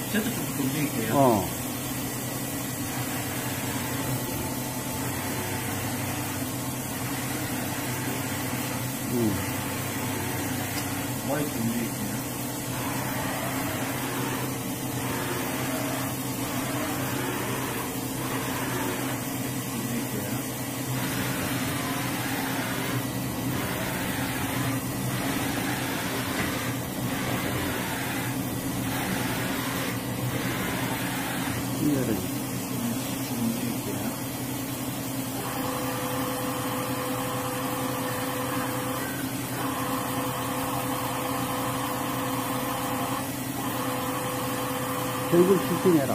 제도 좀 움직일게요. 머리 좀 움직일게요. 결국 실행해라.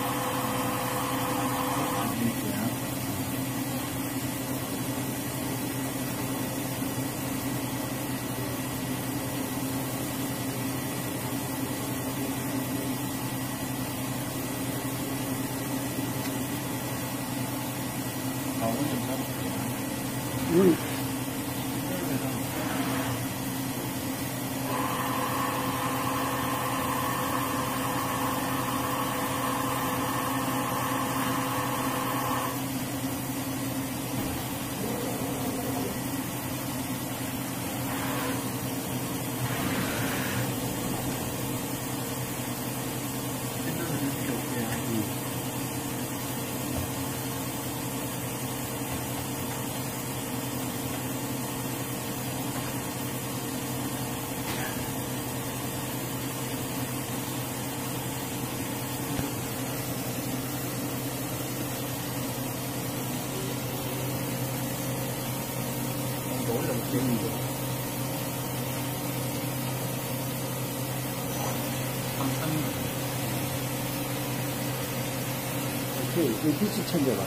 오케이, 이 빛이 챙겨봐.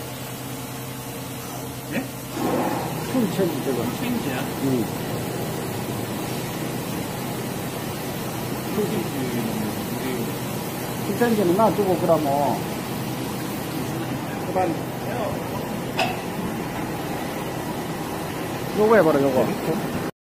네? 품 챙겨봐. 체인지야? 응. 품 챙기는 놔두고, 그러면. 그다음 요거 해봐라, 요거.